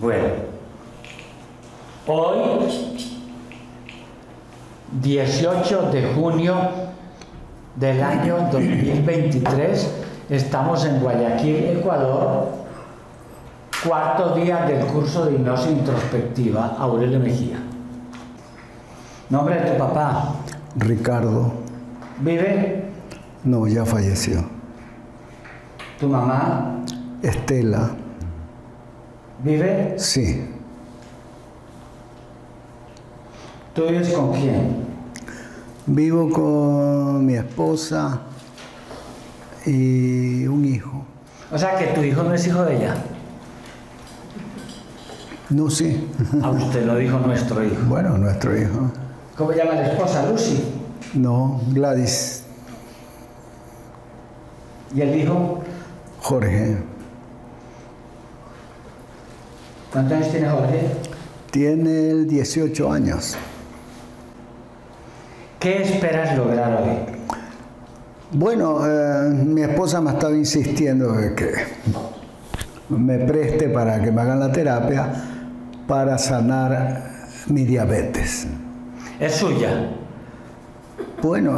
Bueno, hoy, 18 de junio del año 2023, estamos en Guayaquil, Ecuador, cuarto día del curso de hipnosis introspectiva, Aurelio Mejía. ¿Nombre de tu papá? Ricardo. ¿Vive? No, ya falleció. ¿Tu mamá? Estela. ¿Vive? Sí. ¿Tú vives con quién? Vivo con mi esposa y un hijo. O sea que tu hijo no es hijo de ella. No, sí. A usted lo dijo nuestro hijo. Bueno, nuestro hijo. ¿Cómo llama la esposa? Lucy. No, Gladys. ¿Y el hijo? Jorge. ¿Cuántos años tiene Jorge? Tiene 18 años. ¿Qué esperas lograr hoy? Bueno, mi esposa me estaba insistiendo de que me preste para que me hagan la terapia para sanar mi diabetes. ¿Es suya? Bueno,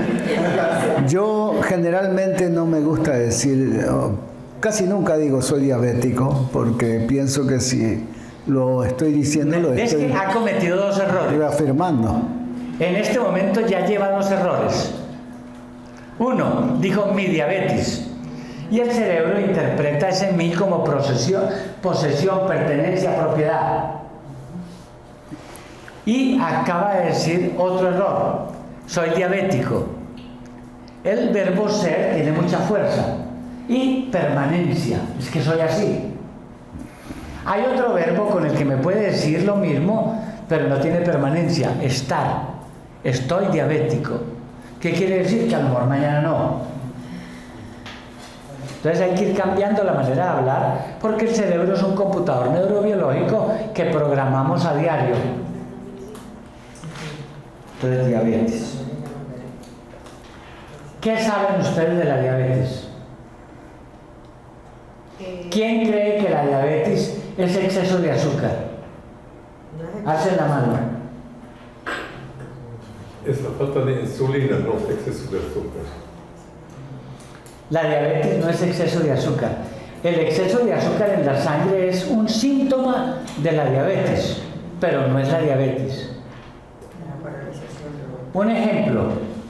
yo generalmente no me gusta decir, casi nunca digo soy diabético, porque pienso que si lo estoy diciendo, lo ¿Ves estoy que ha cometido dos errores? reafirmando. En este momento ya lleva dos errores. Uno, dijo mi diabetes. Y el cerebro interpreta ese mí como posesión, pertenencia, propiedad. Y acaba de decir otro error. Soy diabético. El verbo ser tiene mucha fuerza. Y permanencia. Es que soy así. Hay otro verbo con el que me puede decir lo mismo, pero no tiene permanencia. Estar. Estoy diabético. ¿Qué quiere decir? Que a lo mejor mañana no. Entonces hay que ir cambiando la manera de hablar, porque el cerebro es un computador neurobiológico que programamos a diario. Entonces, diabetes. ¿Qué saben ustedes de la diabetes? ¿Quién cree que la diabetes es exceso de azúcar? Alcen la mano. Es la falta de insulina, no exceso de azúcar. La diabetes no es exceso de azúcar. El exceso de azúcar en la sangre es un síntoma de la diabetes, pero no es la diabetes. Un ejemplo.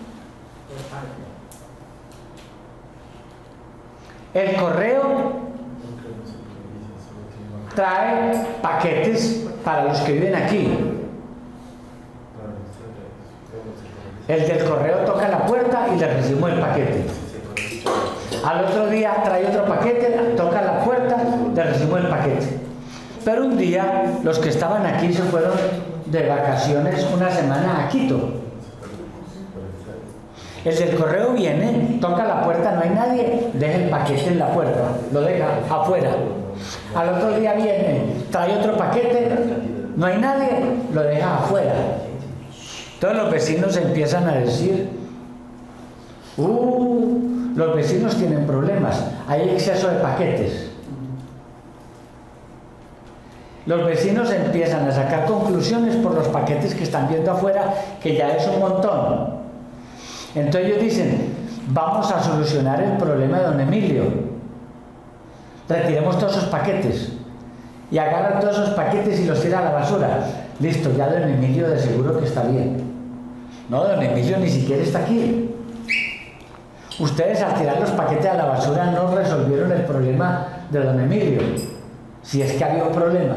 El correo trae paquetes para los que viven aquí. El del correo toca la puerta y le recibimos el paquete. Al otro día trae otro paquete, toca la puerta, le recibimos el paquete. Pero un día los que estaban aquí se fueron de vacaciones una semana a Quito. El del correo viene, toca la puerta, no hay nadie, deja el paquete en la puerta, lo deja afuera. Al otro día viene, trae otro paquete, no hay nadie, lo deja afuera. Entonces los vecinos empiezan a decir, los vecinos tienen problemas, hay exceso de paquetes. Los vecinos empiezan a sacar conclusiones por los paquetes que están viendo afuera, que ya es un montón. Entonces ellos dicen, vamos a solucionar el problema de don Emilio. Retiremos todos esos paquetes. Y agarran todos esos paquetes y los tira a la basura. Listo, ya don Emilio de seguro que está bien. No, don Emilio ni siquiera está aquí. Ustedes al tirar los paquetes a la basura no resolvieron el problema de don Emilio. Si es que había un problema.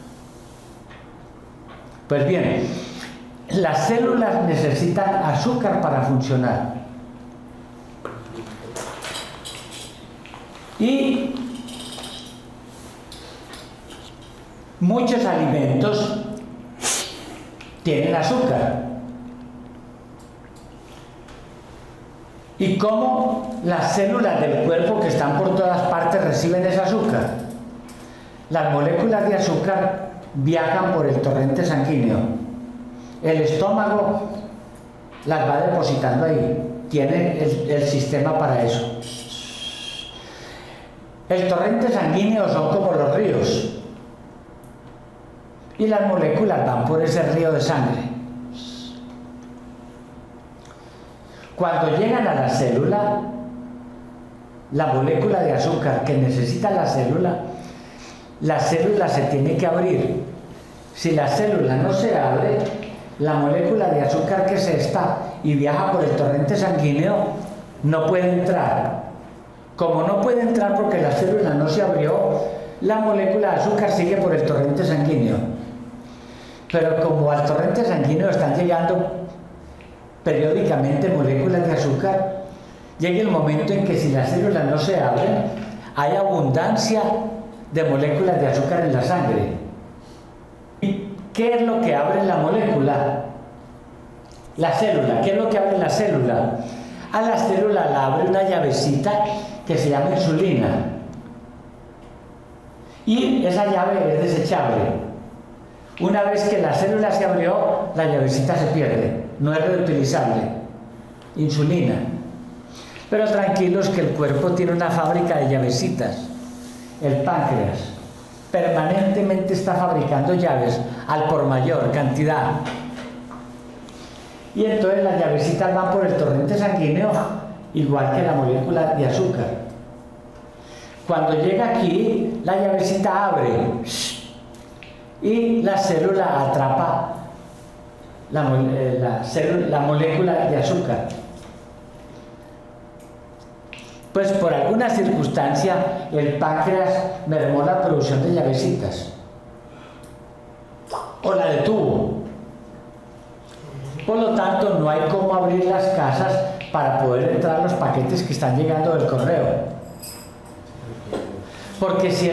Pues bien, las células necesitan azúcar para funcionar. Y muchos alimentos tienen azúcar. ¿Y cómo las células del cuerpo que están por todas partes reciben ese azúcar? Las moléculas de azúcar viajan por el torrente sanguíneo. El estómago las va depositando ahí. Tiene el sistema para eso. El torrente sanguíneo son como los ríos. y las moléculas van por ese río de sangre. Cuando llegan a la célula, la molécula de azúcar que necesita la célula se tiene que abrir. Si la célula no se abre, la molécula de azúcar que se está y viaja por el torrente sanguíneo no puede entrar. Como no puede entrar porque la célula no se abrió, la molécula de azúcar sigue por el torrente sanguíneo. Pero como al torrente sanguíneo están llegando periódicamente moléculas de azúcar, llega el momento en que si las células no se abren, hay abundancia de moléculas de azúcar en la sangre. ¿Y qué es lo que abre la molécula? La célula. ¿Qué es lo que abre la célula? A la célula la abre una llavecita que se llama insulina. Y esa llave es desechable. Una vez que la célula se abrió, la llavecita se pierde, no es reutilizable. Insulina. Pero tranquilos que el cuerpo tiene una fábrica de llavecitas. El páncreas permanentemente está fabricando llaves al por mayor cantidad. Y entonces las llavecitas van por el torrente sanguíneo igual que la molécula de azúcar. Cuando llega aquí, la llavecita abre y la célula atrapa la molécula de azúcar. Pues por alguna circunstancia el páncreas mermó la producción de llavecitas o la detuvo. Por lo tanto, no hay cómo abrir las casas para poder entrar los paquetes que están llegando del correo. Porque si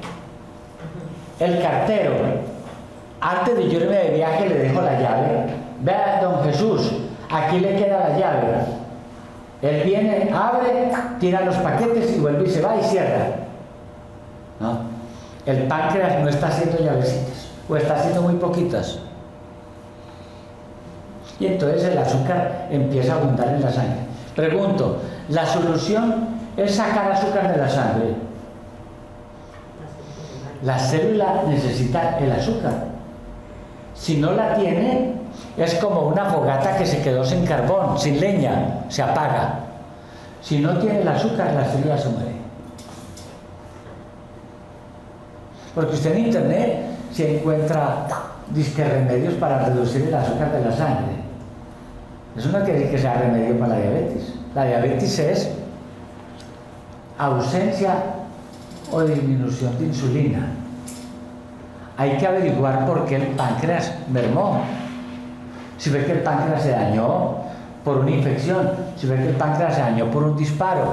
el cartero, antes de yo irme de viaje, le dejo la llave, vea, don Jesús, aquí le queda la llave. Él viene, abre, tira los paquetes y vuelve y se va y cierra. ¿No? El páncreas no está haciendo llavecitas, o está haciendo muy poquitas. Y entonces el azúcar empieza a abundar en la sangre. Pregunto, ¿la solución es sacar azúcar de la sangre? La célula necesita el azúcar. Si no la tiene, es como una fogata que se quedó sin carbón, sin leña, se apaga. Si no tiene el azúcar, la célula se muere. Porque usted en internet se encuentra disque remedios para reducir el azúcar de la sangre. Eso no quiere decir que sea remedio para la diabetes. La diabetes es ausencia o disminución de insulina. Hay que averiguar por qué el páncreas mermó. Si ve que el páncreas se dañó por una infección, si ve que el páncreas se dañó por un disparo.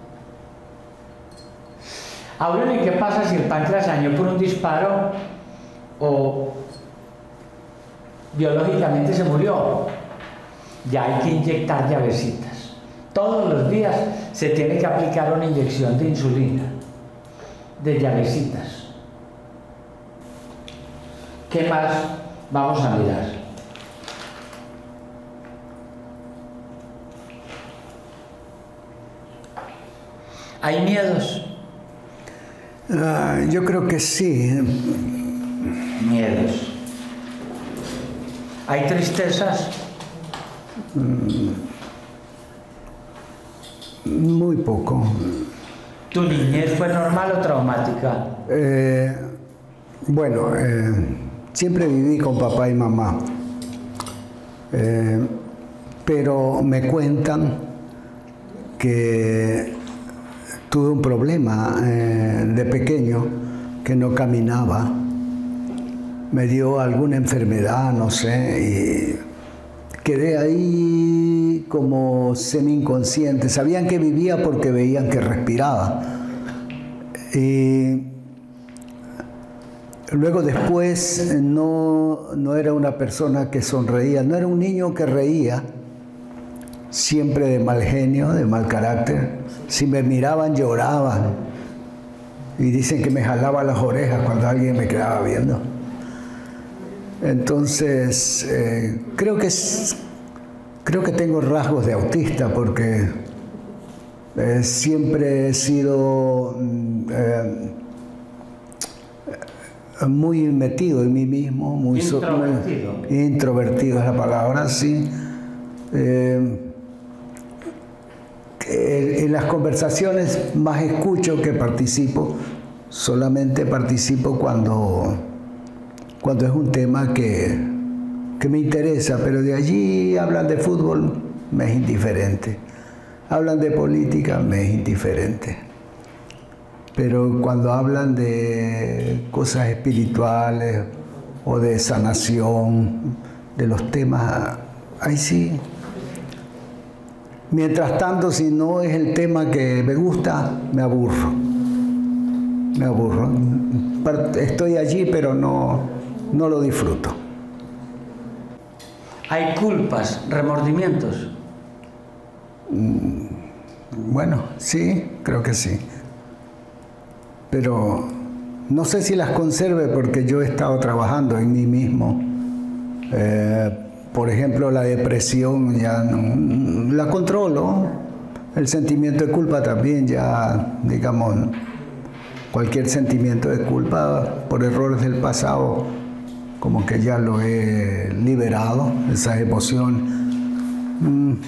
Ahora, ¿y qué pasa si el páncreas se dañó por un disparo o biológicamente se murió? Ya hay que inyectar llavecitas. Todos los días se tiene que aplicar una inyección de insulina, de llavecitas. ¿Qué más vamos a mirar? ¿Hay miedos? Yo creo que sí. Miedos. ¿Hay tristezas? Muy poco. ¿Tu niñez fue normal o traumática? Bueno, siempre viví con papá y mamá. Pero me cuentan que tuve un problema de pequeño, que no caminaba. Me dio alguna enfermedad, no sé, y quedé ahí como semi-inconsciente. Sabían que vivía porque veían que respiraba. Y luego después no era una persona que sonreía, no era un niño que reía, siempre de mal genio, de mal carácter. Si me miraban, lloraban. Y dicen que me jalaba las orejas cuando alguien me quedaba viendo. Entonces, creo que tengo rasgos de autista porque siempre he sido muy metido en mí mismo, muy introvertido. Muy introvertido es la palabra, sí. En las conversaciones más escucho que participo. Solamente participo cuando es un tema que me interesa, pero de allí hablan de fútbol, me es indiferente. Hablan de política, me es indiferente. Pero cuando hablan de cosas espirituales o de sanación, de los temas, ahí sí. Mientras tanto, si no es el tema que me gusta, me aburro. Me aburro. Estoy allí, pero no lo disfruto. ¿Hay culpas, remordimientos? Bueno, sí, creo que sí. Pero no sé si las conserve porque yo he estado trabajando en mí mismo. Por ejemplo, la depresión ya no, la controlo. El sentimiento de culpa también ya, digamos, cualquier sentimiento de culpa por errores del pasado, como que ya lo he liberado, esa emoción.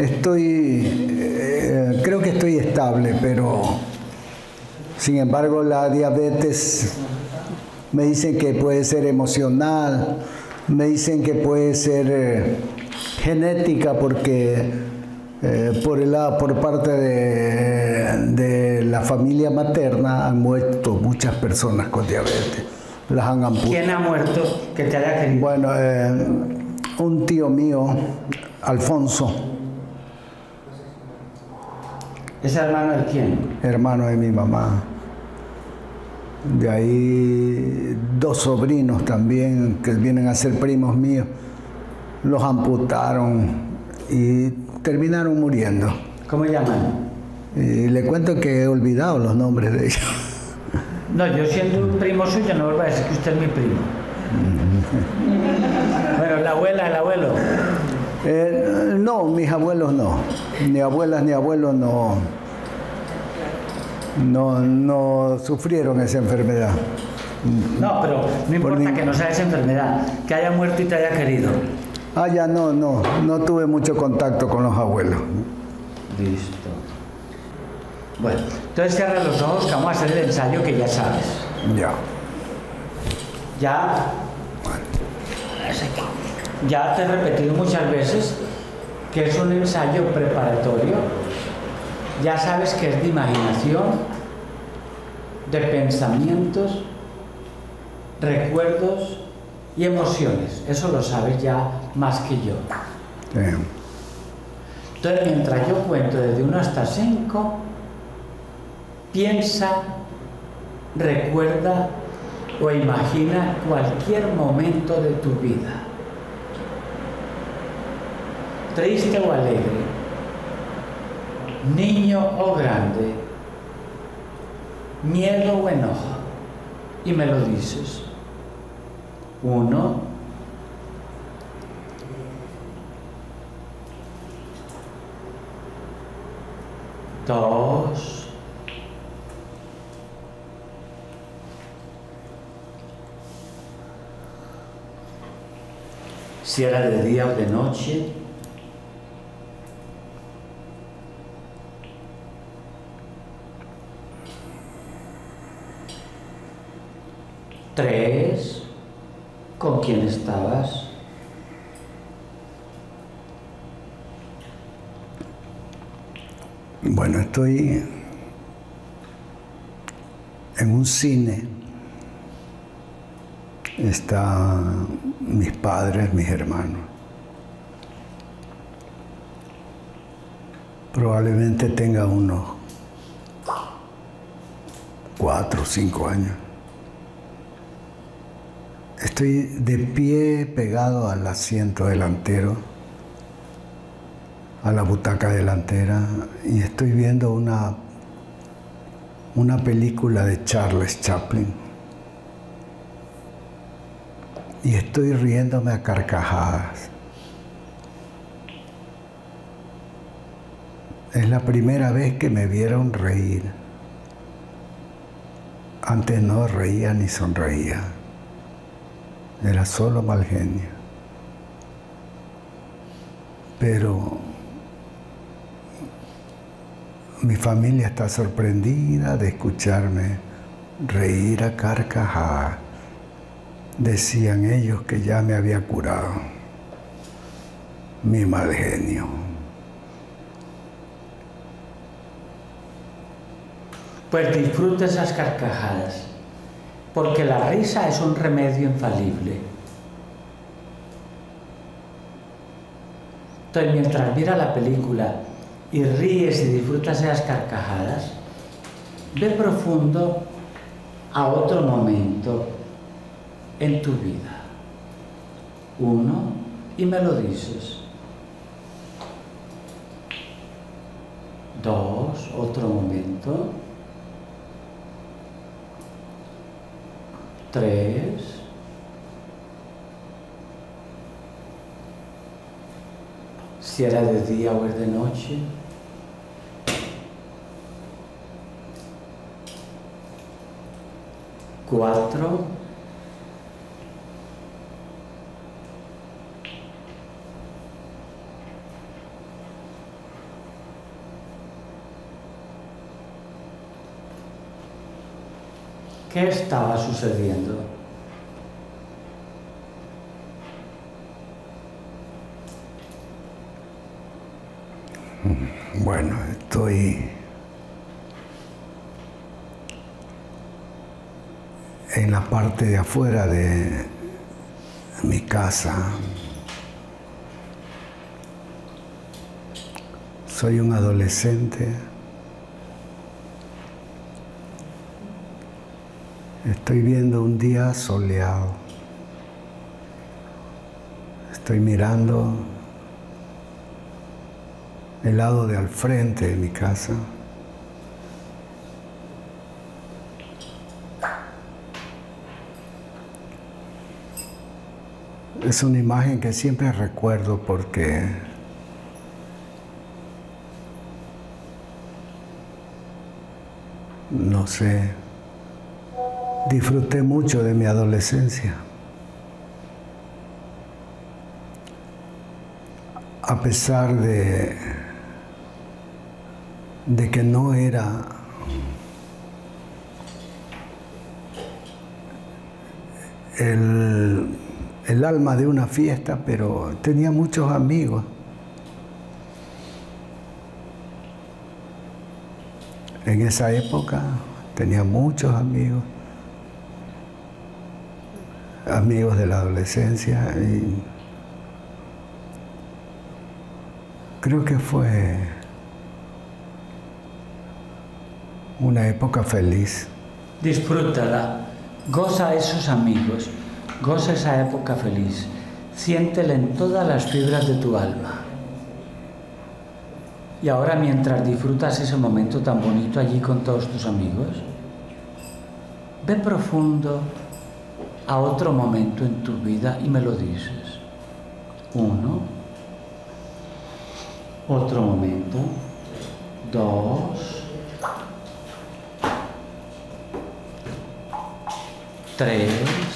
Creo que estoy estable, pero sin embargo la diabetes me dicen que puede ser emocional, me dicen que puede ser genética porque por parte de la familia materna han muerto muchas personas con diabetes. Las han amputado. ¿Quién ha muerto que te haya querido? Bueno, un tío mío, Alfonso. ¿Es hermano de quién? Hermano de mi mamá. De ahí 2 sobrinos también que vienen a ser primos míos. Los amputaron y terminaron muriendo. ¿Cómo llaman? Y le cuento que he olvidado los nombres de ellos. No, yo siendo un primo suyo no vuelvo a decir que usted es mi primo. Bueno, la abuela, el abuelo. No, mis abuelos no. Ni abuelas ni abuelos no sufrieron esa enfermedad. No, pero no importa que no sea esa enfermedad, que haya muerto y te haya querido. Ah, ya no tuve mucho contacto con los abuelos. Listo. Bueno, entonces cierra los ojos que vamos a hacer el ensayo que ya sabes. Ya. Ya te he repetido muchas veces que es un ensayo preparatorio. Ya sabes que es de imaginación, de pensamientos, recuerdos y emociones. Eso lo sabes ya más que yo. Sí. Entonces, mientras yo cuento desde 1 hasta 5, piensa, recuerda o imagina cualquier momento de tu vida, triste o alegre, niño o grande, miedo o enojo, y me lo dices. 1, 2, si era de día o de noche, 3, ¿con quién estabas? 4. Bueno, estoy en un cine. Están mis padres, mis hermanos. Probablemente tenga unos 4 o 5 años. Estoy de pie pegado al asiento delantero, a la butaca delantera, y estoy viendo una película de Charles Chaplin. Y estoy riéndome a carcajadas. Es la primera vez que me vieron reír. Antes no reía ni sonreía. era solo mal genio. Pero mi familia está sorprendida de escucharme reír a carcajadas. Decían ellos que ya me había curado mi mal genio. Pues disfruta esas carcajadas, porque la risa es un remedio infalible. Entonces, mientras miras la película y ríes y disfrutas esas carcajadas, ve profundo a otro momento en tu vida. Uno, y me lo dices. Dos, otro momento. Tres. Si era de día o es de noche. Cuatro. ¿Qué estaba sucediendo? Bueno, estoy en la parte de afuera de mi casa. Soy un adolescente. Estoy viendo un día soleado. Estoy mirando el lado de al frente de mi casa. Es una imagen que siempre recuerdo porque no sé, disfruté mucho de mi adolescencia. A pesar de que no era el alma de una fiesta, pero tenía muchos amigos. En esa época tenía muchos amigos, amigos de la adolescencia, y creo que fue una época feliz. Disfrútala, goza esos amigos, goza esa época feliz, siéntela en todas las fibras de tu alma. Y ahora, mientras disfrutas ese momento tan bonito allí con todos tus amigos, ve profundo a otro momento en tu vida y me lo dices. Uno, otro momento, dos, tres,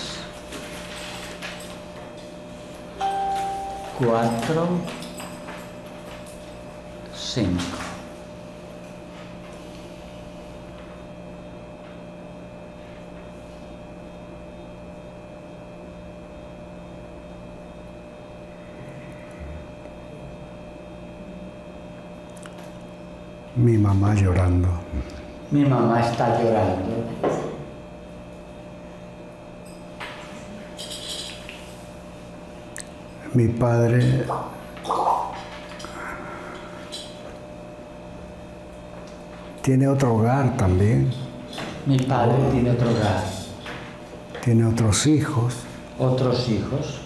cuatro, cinco. Mi mamá llorando. Mi mamá está llorando. Mi padre tiene otro hogar también. Mi padre tiene otro hogar. Tiene otros hijos. Otros hijos.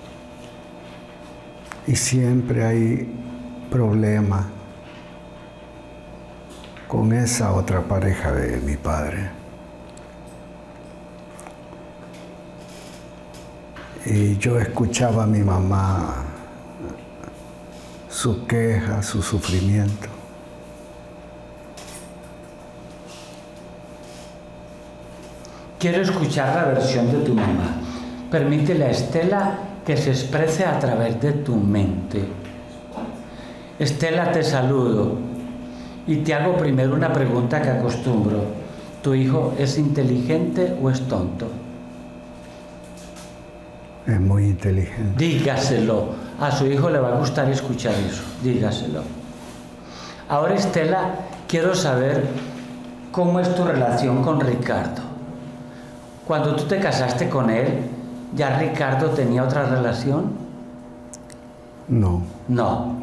Y siempre hay problemas con esa otra pareja de mi padre. Y yo escuchaba a mi mamá, su queja, su sufrimiento. Quiero escuchar la versión de tu mamá, Permítele a Estela que se exprese a través de tu mente. Estela, te saludo y te hago primero una pregunta que acostumbro. ¿Tu hijo es inteligente o es tonto? Es muy inteligente. Dígaselo. A su hijo le va a gustar escuchar eso. Dígaselo. Ahora, Estela, quiero saber cómo es tu relación con Ricardo. Cuando tú te casaste con él, ¿ya Ricardo tenía otra relación? No. No.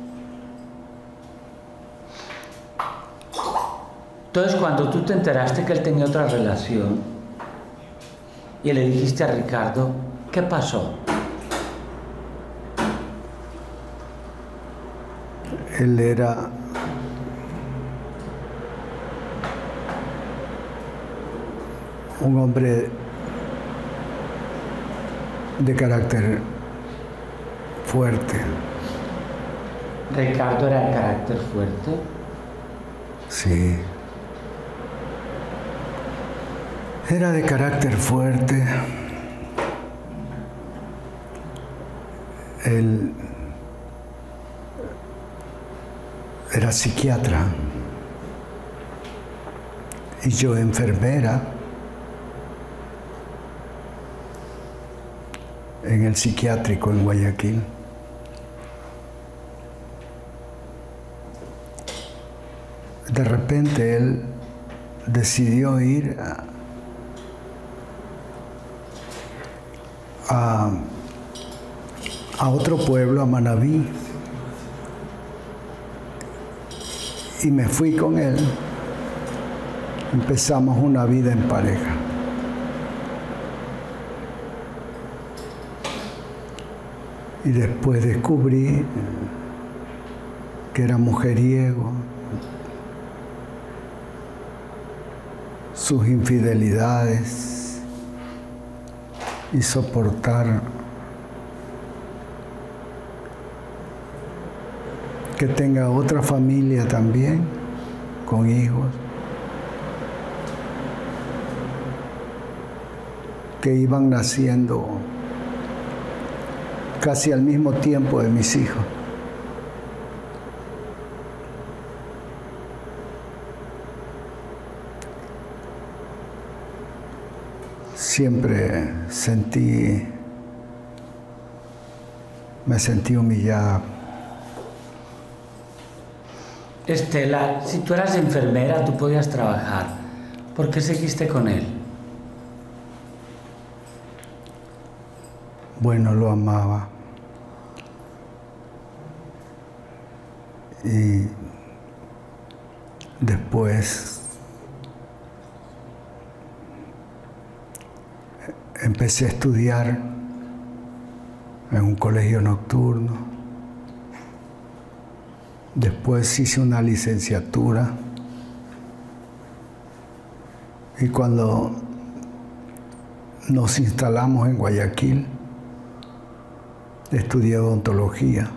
Entonces, cuando tú te enteraste que él tenía otra relación y le dijiste a Ricardo, ¿qué pasó? Él era un hombre de carácter fuerte. Ricardo era de carácter fuerte. Sí. Era de carácter fuerte. Él era psiquiatra y yo enfermera en el psiquiátrico en Guayaquil. De repente él decidió ir a otro pueblo, a Manabí, y me fui con él. Empezamos una vida en pareja. Y después descubrí que era mujeriego, sus infidelidades y soportar que tenga otra familia también, con hijos, que iban naciendo casi al mismo tiempo de mis hijos. Siempre me sentí humillada. Estela, si tú eras enfermera, tú podías trabajar. ¿Por qué seguiste con él? Bueno, lo amaba. Y después empecé a estudiar en un colegio nocturno. Después hice una licenciatura. Y cuando nos instalamos en Guayaquil, estudié odontología.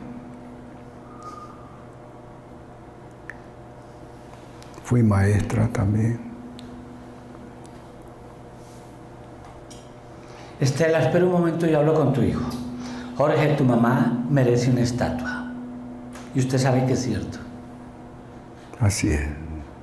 Fui maestra también. Estela, espera un momento y hablo con tu hijo. Jorge, tu mamá merece una estatua. Y usted sabe que es cierto. Así es.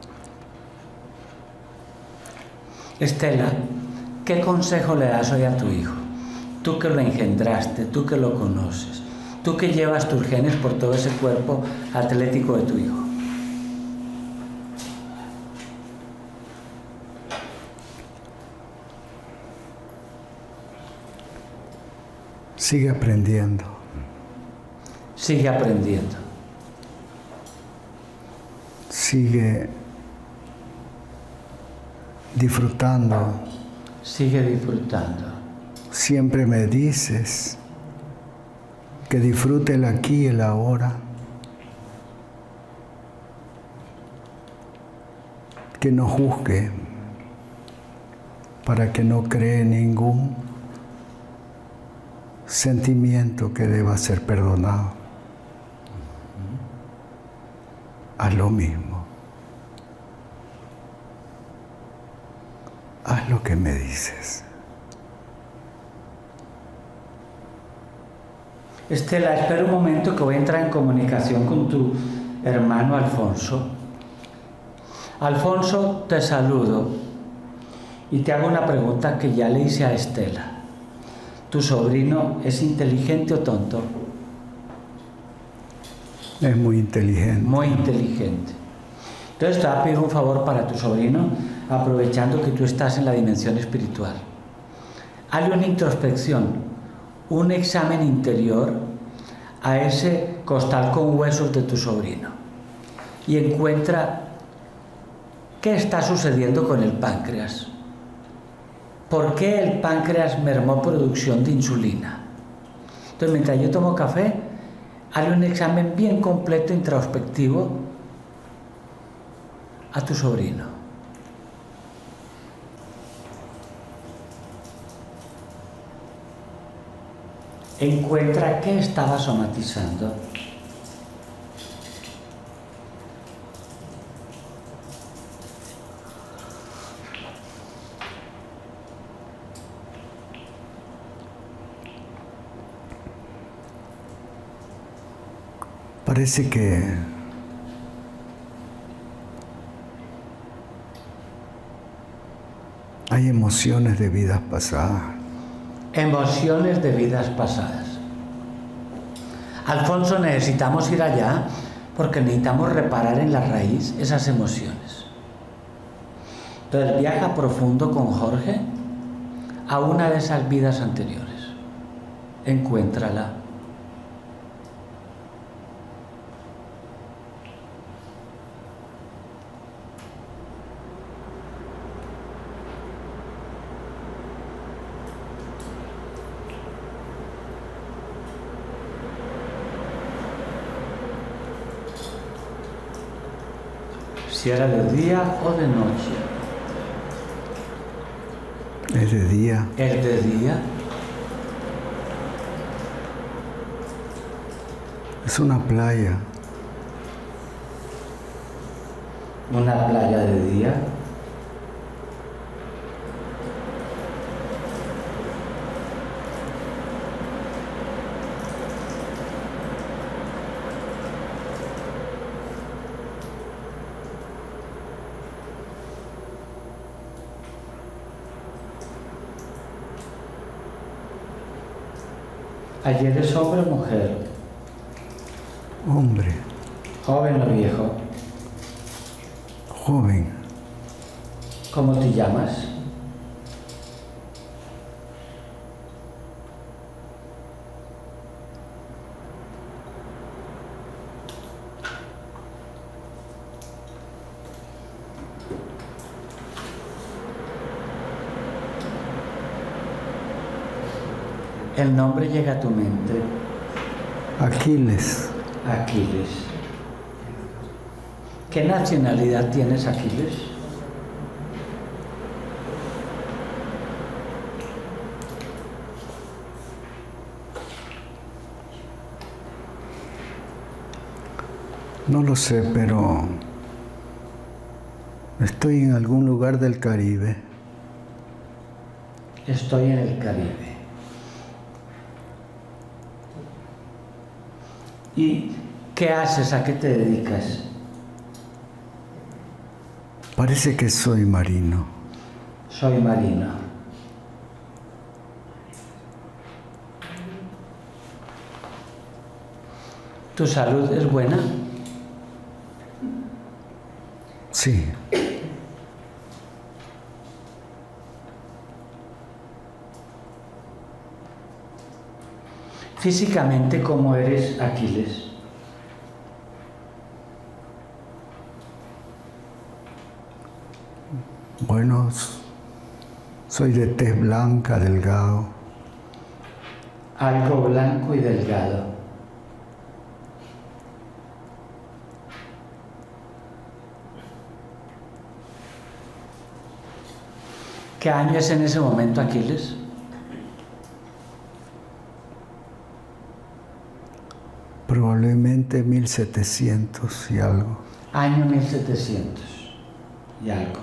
Estela, ¿qué consejo le das hoy a tu hijo? Tú que lo engendraste, tú que lo conoces, tú que llevas tus genes por todo ese cuerpo atlético de tu hijo. Sigue aprendiendo. Sigue aprendiendo. Sigue disfrutando. Sigue disfrutando. Siempre me dices que disfrute el aquí y el ahora. Que no juzgue para que no cree ningún sentimiento que deba ser perdonado. Haz lo mismo. Haz lo que me dices. Estela, espera un momento que voy a entrar en comunicación con tu hermano Alfonso. Alfonso, te saludo y te hago una pregunta que ya le hice a Estela. ¿Tu sobrino es inteligente o tonto? Es muy inteligente. Muy inteligente. Entonces te voy a pedir un favor para tu sobrino, aprovechando que tú estás en la dimensión espiritual. Hazle una introspección, un examen interior a ese costal con huesos de tu sobrino y encuentra qué está sucediendo con el páncreas. ¿Por qué el páncreas mermó producción de insulina? Entonces, mientras yo tomo café, hazle un examen bien completo, introspectivo, a tu sobrino. Encuentra qué estaba somatizando. Parece que hay emociones de vidas pasadas. Emociones de vidas pasadas. Alfonso, necesitamos ir allá porque necesitamos reparar en la raíz esas emociones. Entonces viaja profundo con Jorge a una de esas vidas anteriores. Encuéntrala. Si era de día o de noche. Es de día. Es de día. Es una playa. Una playa de día. ¿Ayer es hombre o mujer? Hombre. ¿Joven o viejo? Joven. ¿Cómo te llamas? El nombre llega a tu mente. Aquiles. Aquiles. ¿Qué nacionalidad tienes, Aquiles? No lo sé, pero estoy en algún lugar del Caribe. Estoy en el Caribe. ¿Y qué haces? ¿A qué te dedicas? Parece que soy marino. Soy marino. ¿Tu salud es buena? Sí. Físicamente, ¿cómo eres, Aquiles? Bueno, soy de tez blanca, delgado. Algo blanco y delgado. ¿Qué año es en ese momento, Aquiles? Probablemente 1700 y algo. Año 1700 y algo.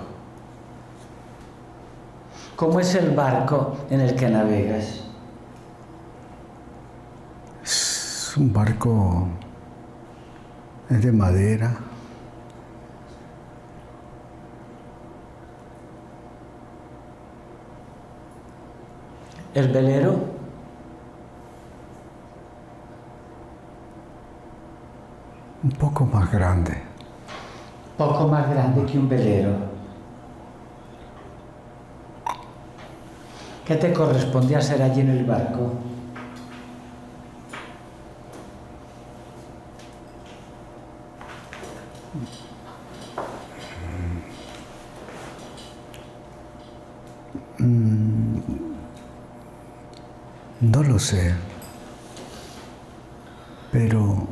¿Cómo es el barco en el que navegas? Es un barco, es de madera. El velero, Un poco más grande. poco más grande que un velero. ¿Qué te corresponde hacer allí en el barco? No lo sé, pero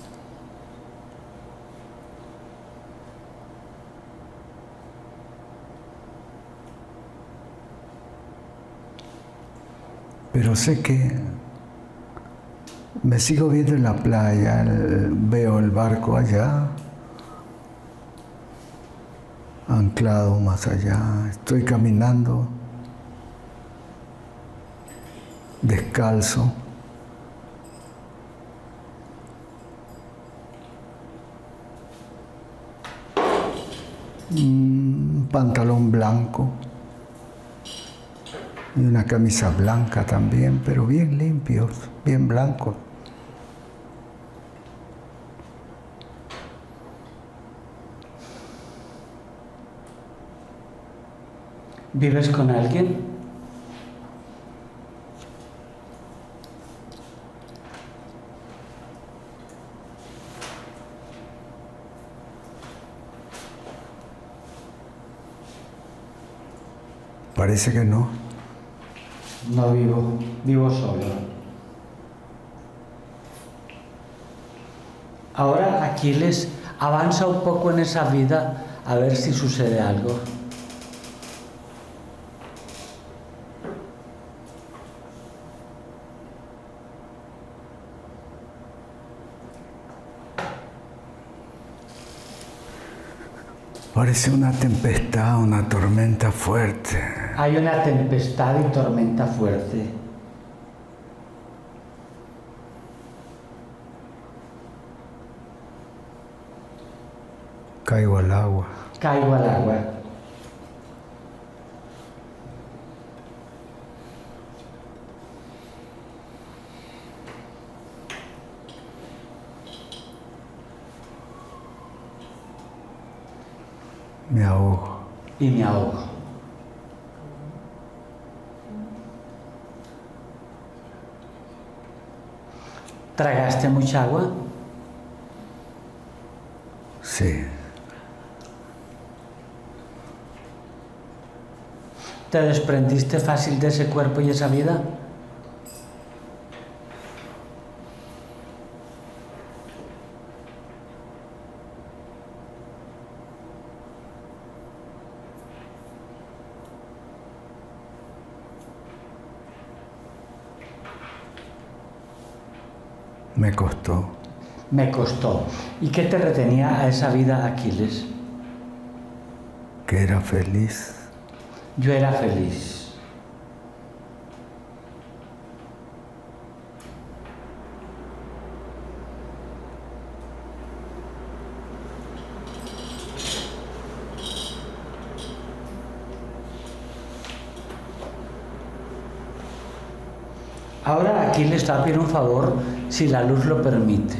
sé que me sigo viendo en la playa, veo el barco allá, anclado más allá, estoy caminando descalzo. Un pantalón blanco y una camisa blanca también, pero bien limpios, bien blancos. ¿Vives con alguien? Parece que no. No vivo, vivo solo. Ahora Aquiles avanza un poco en esa vida a ver si sucede algo. Parece una tempestad, una tormenta fuerte. Hay una tempestad y tormenta fuerte. Caigo al agua. Caigo al agua. Me ahogo. Y me ahogo. ¿Tragaste mucha agua? Sí. ¿Te desprendiste fácil de ese cuerpo y esa vida? Me costó. Me costó. ¿Y qué te retenía a esa vida, Aquiles? Que era feliz. Yo era feliz. Ahora Aquiles te va a pedir un favor, si la luz lo permite.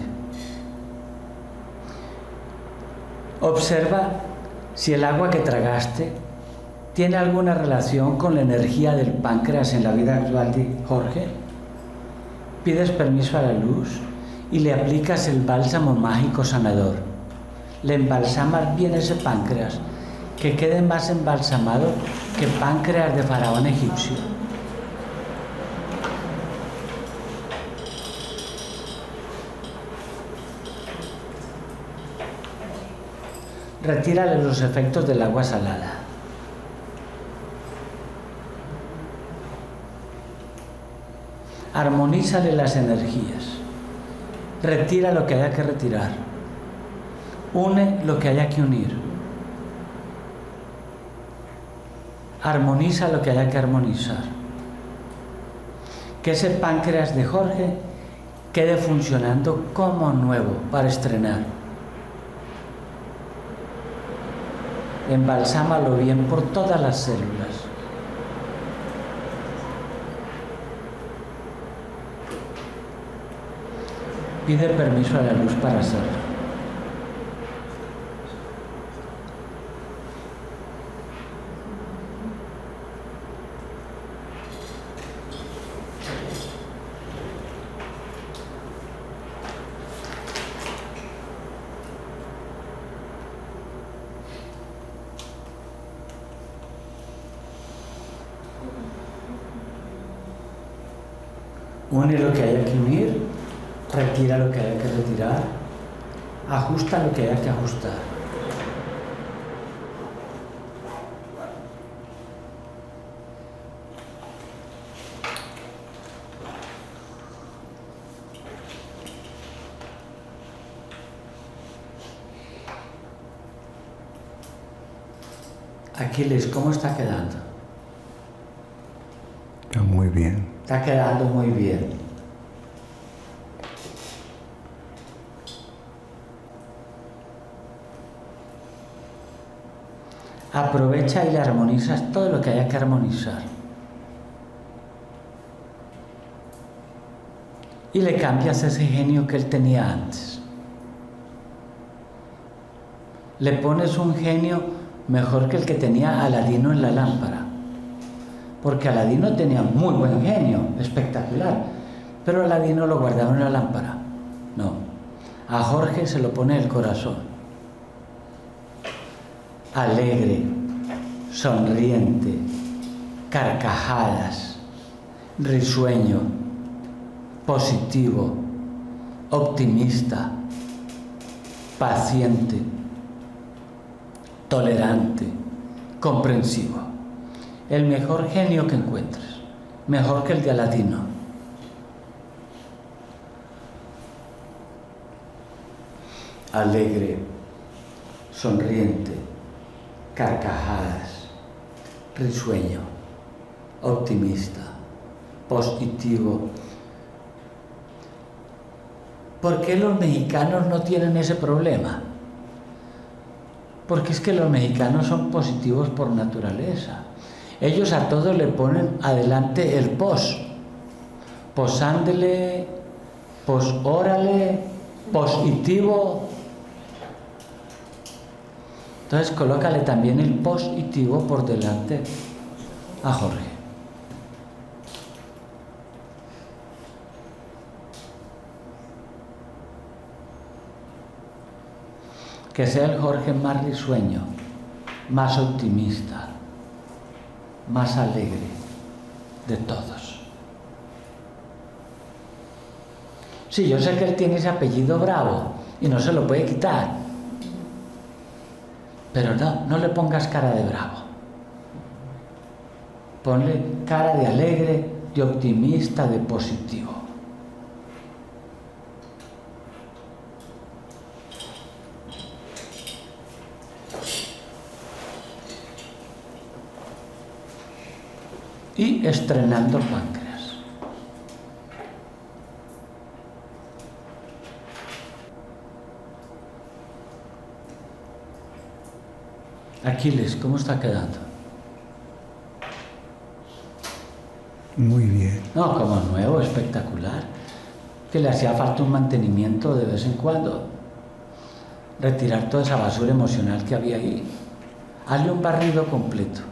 Observa si el agua que tragaste tiene alguna relación con la energía del páncreas en la vida actual de Jorge. Pides permiso a la luz y le aplicas el bálsamo mágico sanador. Le embalsamas bien ese páncreas, que quede más embalsamado que páncreas de faraón egipcio. Retírale los efectos del agua salada. Armonízale las energías. Retira lo que haya que retirar. Une lo que haya que unir. Armoniza lo que haya que armonizar. Que ese páncreas de Jorge quede funcionando como nuevo para estrenar. Embalsámalo bien por todas las células. Pide permiso a la luz para hacerlo. Une lo que haya que unir, retira lo que haya que retirar, ajusta lo que haya que ajustar. Aquiles, ¿cómo está quedando? Está muy bien. Está quedando muy bien. Aprovecha y le armonizas todo lo que haya que armonizar. Y le cambias ese genio que él tenía antes. Le pones un genio mejor que el que tenía Aladino en la lámpara. Porque Aladino tenía muy buen genio, espectacular, pero Aladino lo guardaba en la lámpara. No, a Jorge se lo pone en el corazón. Alegre, sonriente, carcajadas, risueño, positivo, optimista, paciente, tolerante, comprensivo. El mejor genio que encuentres, mejor que el de Aladino. Alegre, sonriente, carcajadas, risueño, optimista, positivo. ¿Por qué los mexicanos no tienen ese problema? Porque es que los mexicanos son positivos por naturaleza. Ellos a todos le ponen adelante el pos. Posándole, posórale, positivo. Entonces colócale también el positivo por delante a Jorge. Que sea el Jorge más risueño, más optimista, más alegre de todos. Sí, yo sé que él tiene ese apellido Bravo y no se lo puede quitar, pero no le pongas cara de bravo. Ponle cara de alegre, de optimista, de positivo. Y estrenando páncreas. Aquiles, ¿cómo está quedando? Muy bien. No, como nuevo, espectacular. Que le hacía falta un mantenimiento de vez en cuando. Retirar toda esa basura emocional que había ahí. Hazle un barrido completo.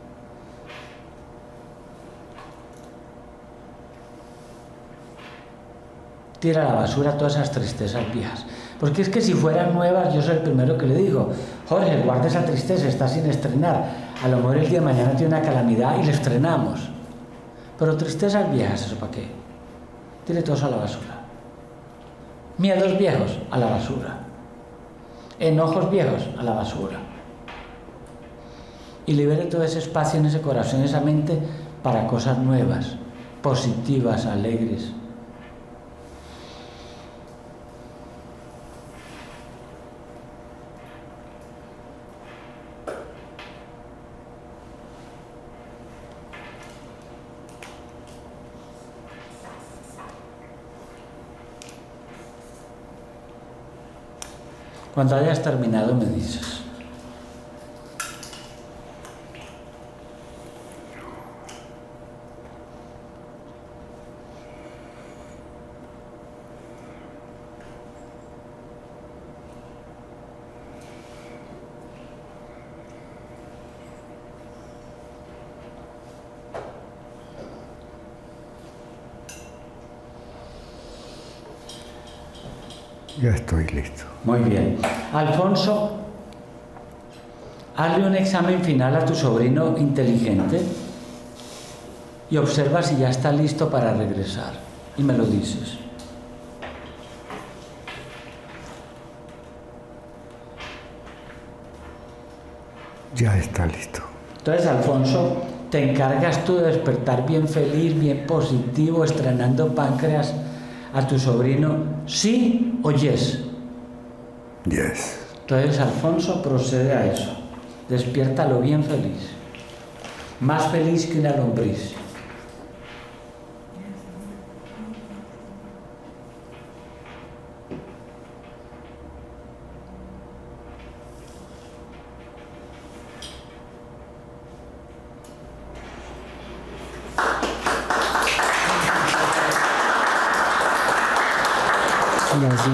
Tira a la basura todas esas tristezas viejas. Porque es que si fueran nuevas, yo soy el primero que le digo, Jorge, guarda esa tristeza, está sin estrenar. A lo mejor el día de mañana tiene una calamidad y le estrenamos. Pero tristezas viejas, ¿eso para qué? Tire todo eso a la basura. Miedos viejos, a la basura. Enojos viejos, a la basura. Y libere todo ese espacio en ese corazón, en esa mente, para cosas nuevas, positivas, alegres. Cuando hayas terminado me dices. Ya estoy listo. Muy bien. Alfonso, hazle un examen final a tu sobrino inteligente y observa si ya está listo para regresar. Y me lo dices. Ya está listo. Entonces, Alfonso, te encargas tú de despertar bien feliz, bien positivo, estrenando páncreas a tu sobrino, ¿sí o yes? Yes. Entonces, Alfonso, procede a eso. Despiértalo bien feliz. Más feliz que una lombriz. Gracias.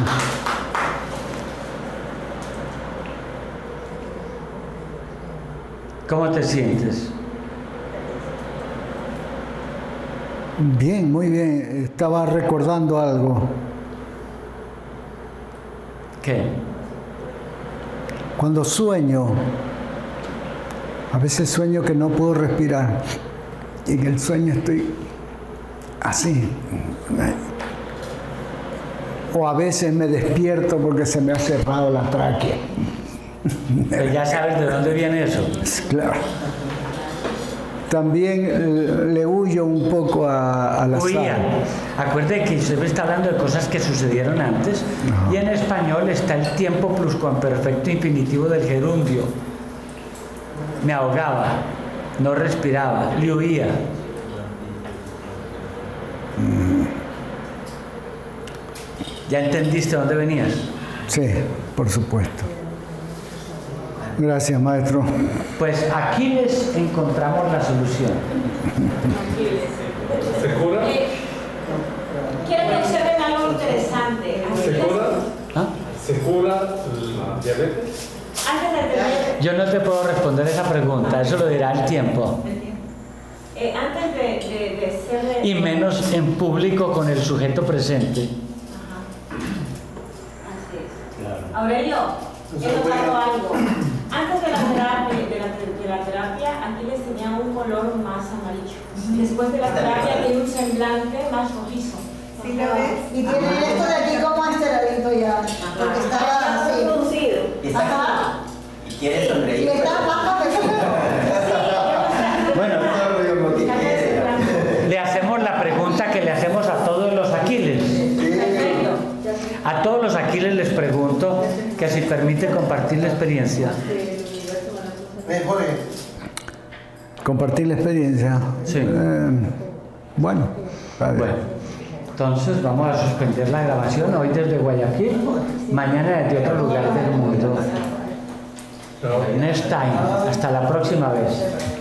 ¿Cómo te sientes? Bien, muy bien. Estaba recordando algo. ¿Qué? Cuando sueño, a veces sueño que no puedo respirar. Y en el sueño estoy así. O a veces me despierto porque se me ha cerrado la tráquea. Pero ya sabes de dónde viene eso. Claro. También le huyo un poco a la Huía. sal. Acuerde que usted me está hablando de cosas que sucedieron antes. Ajá. Y en español está el tiempo pluscuamperfecto infinitivo del gerundio. Me ahogaba, no respiraba, le huía. ¿Ya entendiste dónde venías? Sí, por supuesto. Gracias, maestro. Pues aquí les encontramos la solución. ¿Se cura? Quiero que observen algo interesante. ¿Se cura? ¿Ah? ¿Se cura la diabetes? Antes de tener, Yo no te puedo responder esa pregunta, eso lo dirá el tiempo. antes de ser Y menos en público con el sujeto presente. Ajá. Así es. Aurelio, he notado algo. Antes de la terapia, aquí les tenía un color más amarillo. Después de la terapia tiene un semblante más rojizo. ¿Sí lo ves? Y tiene esto de aquí como esteradito ya, porque estaba así. Producido. Ajá. Y quiere sonreír. Y está más cafecito. Bueno, le hacemos la pregunta que le hacemos a todos los Aquiles. A todos los Aquiles les pregunto que si permite compartir la experiencia. Compartir la experiencia. Sí. Bueno, está bien. Bueno, entonces vamos a suspender la grabación hoy desde Guayaquil, mañana desde otro lugar del mundo. Next time, hasta la próxima vez.